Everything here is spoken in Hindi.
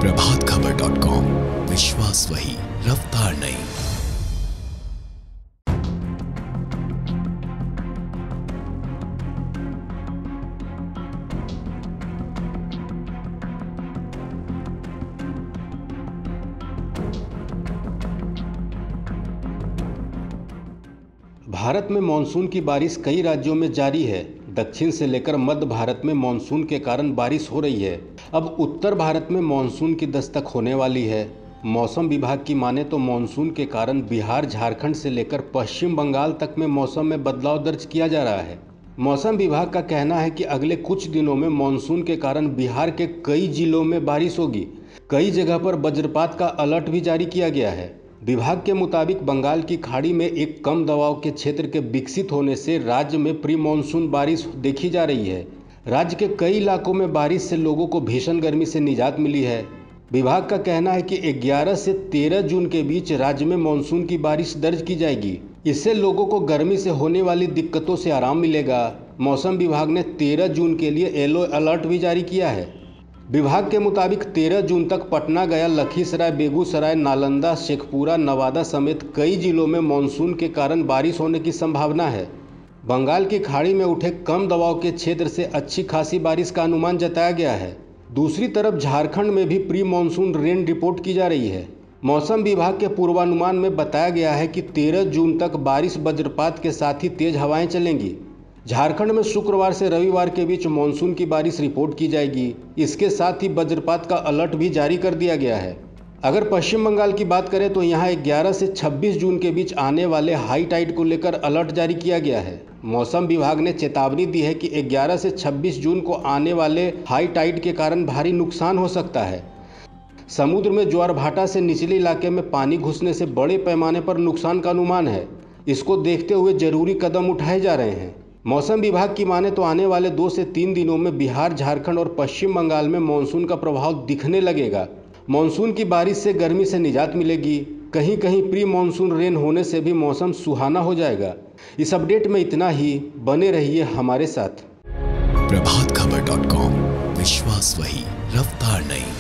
प्रभातखबर.com, विश्वास वही, रफ्तार नहीं। भारत में मानसून की बारिश कई राज्यों में जारी है। दक्षिण से लेकर मध्य भारत में मानसून के कारण बारिश हो रही है। अब उत्तर भारत में मानसून की दस्तक होने वाली है। मौसम विभाग की माने तो मानसून के कारण बिहार, झारखंड से लेकर पश्चिम बंगाल तक में मौसम में बदलाव दर्ज किया जा रहा है। मौसम विभाग का कहना है कि अगले कुछ दिनों में मानसून के कारण बिहार के कई जिलों में बारिश होगी। कई जगह पर वज्रपात का अलर्ट भी जारी किया गया है। विभाग के मुताबिक बंगाल की खाड़ी में एक कम दबाव के क्षेत्र के विकसित होने से राज्य में प्री मानसून बारिश देखी जा रही है। राज्य के कई इलाकों में बारिश से लोगों को भीषण गर्मी से निजात मिली है। विभाग का कहना है कि 11 से 13 जून के बीच राज्य में मानसून की बारिश दर्ज की जाएगी। इससे लोगों को गर्मी से होने वाली दिक्कतों से आराम मिलेगा। मौसम विभाग ने 13 जून के लिए येलो अलर्ट भी जारी किया है। विभाग के मुताबिक 13 जून तक पटना, गया, लखीसराय, बेगूसराय, नालंदा, शेखपुरा, नवादा समेत कई जिलों में मानसून के कारण बारिश होने की संभावना है। बंगाल की खाड़ी में उठे कम दबाव के क्षेत्र से अच्छी खासी बारिश का अनुमान जताया गया है। दूसरी तरफ झारखंड में भी प्री मानसून रेन रिपोर्ट की जा रही है। मौसम विभाग के पूर्वानुमान में बताया गया है कि 13 जून तक बारिश, वज्रपात के साथ ही तेज हवाएं चलेंगी। झारखंड में शुक्रवार से रविवार के बीच मानसून की बारिश रिपोर्ट की जाएगी। इसके साथ ही वज्रपात का अलर्ट भी जारी कर दिया गया है। अगर पश्चिम बंगाल की बात करें तो यहाँ 11 से 26 जून के बीच आने वाले हाई टाइड को लेकर अलर्ट जारी किया गया है। मौसम विभाग ने चेतावनी दी है कि 11 से 26 जून को आने वाले हाई टाइड के कारण भारी नुकसान हो सकता है। समुद्र में ज्वार भाटा से निचले इलाके में पानी घुसने से बड़े पैमाने पर नुकसान का अनुमान है। इसको देखते हुए जरूरी कदम उठाए जा रहे हैं। मौसम विभाग की माने तो आने वाले 2 से 3 दिनों में बिहार, झारखंड और पश्चिम बंगाल में मानसून का प्रभाव दिखने लगेगा। मानसून की बारिश से गर्मी से निजात मिलेगी। कहीं कहीं प्री मानसून रेन होने से भी मौसम सुहाना हो जाएगा। इस अपडेट में इतना ही। बने रहिए हमारे साथ। प्रभातखबर.com, विश्वास वही, रफ्तार नहीं।